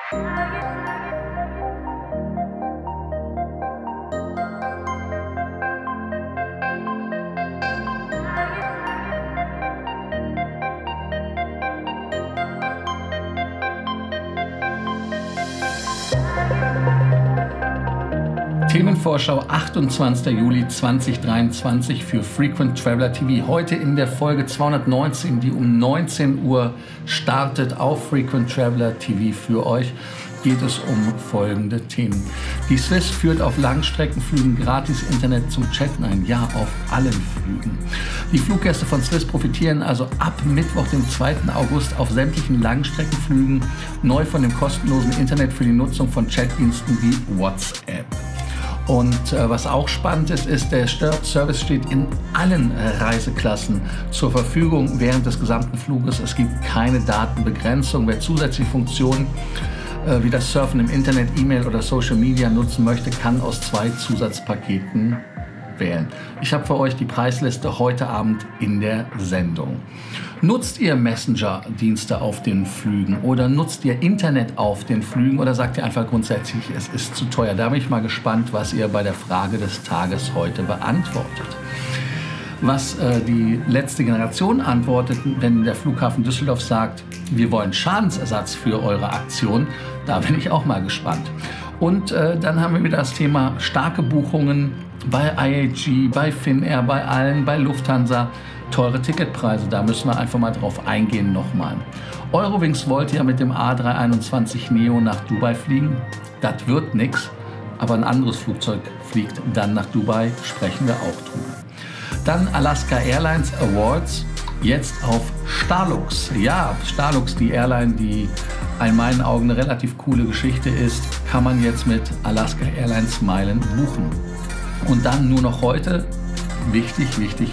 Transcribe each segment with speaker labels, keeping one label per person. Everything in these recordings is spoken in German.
Speaker 1: Themenvorschau 28. Juli 2023 für Frequent Traveler TV. Heute in der Folge 219, die um 19 Uhr startet auf Frequent Traveler TV für euch, geht es um folgende Themen. Die Swiss führt auf Langstreckenflügen gratis Internet zum Chatten ein. Ja, auf allen Flügen. Die Fluggäste von Swiss profitieren also ab Mittwoch, dem 2. August, auf sämtlichen Langstreckenflügen neu von dem kostenlosen Internet für die Nutzung von Chatdiensten wie WhatsApp. Und was auch spannend ist, der Service steht in allen Reiseklassen zur Verfügung während des gesamten Fluges. Es gibt keine Datenbegrenzung. Wer zusätzliche Funktionen wie das Surfen im Internet, E-Mail oder Social Media nutzen möchte, kann aus 2 Zusatzpaketen wählen. Ich habe für euch die Preisliste heute Abend in der Sendung. Nutzt ihr Messenger-Dienste auf den Flügen oder nutzt ihr Internet auf den Flügen oder sagt ihr einfach grundsätzlich, es ist zu teuer? Da bin ich mal gespannt, was ihr bei der Frage des Tages heute beantwortet. Was die letzte Generation antwortet, wenn der Flughafen Düsseldorf sagt, wir wollen Schadensersatz für eure Aktion, da bin ich auch mal gespannt. Und dann haben wir wieder das Thema starke Buchungen bei IAG, bei Finnair, bei allen, bei Lufthansa, teure Ticketpreise, da müssen wir einfach mal drauf eingehen nochmal. Eurowings wollte ja mit dem A321 Neo nach Dubai fliegen, das wird nix, aber ein anderes Flugzeug fliegt dann nach Dubai, sprechen wir auch drüber. Dann Alaska Airlines Awards, jetzt auf Starlux. Ja, Starlux, die Airline, die in meinen Augen eine relativ coole Geschichte ist, kann man jetzt mit Alaska Airlines Meilen buchen. Und dann nur noch heute, wichtig,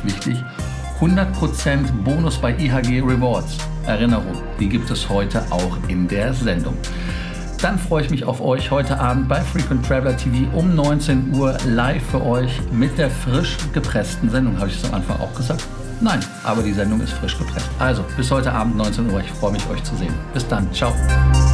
Speaker 1: 100% Bonus bei IHG Rewards. Erinnerung, die gibt es heute auch in der Sendung. Dann freue ich mich auf euch heute Abend bei Frequent Traveler TV um 19 Uhr live für euch mit der frisch gepressten Sendung. Habe ich es am Anfang auch gesagt? Nein, aber die Sendung ist frisch gepresst. Also bis heute Abend 19 Uhr. Ich freue mich, euch zu sehen. Bis dann. Ciao.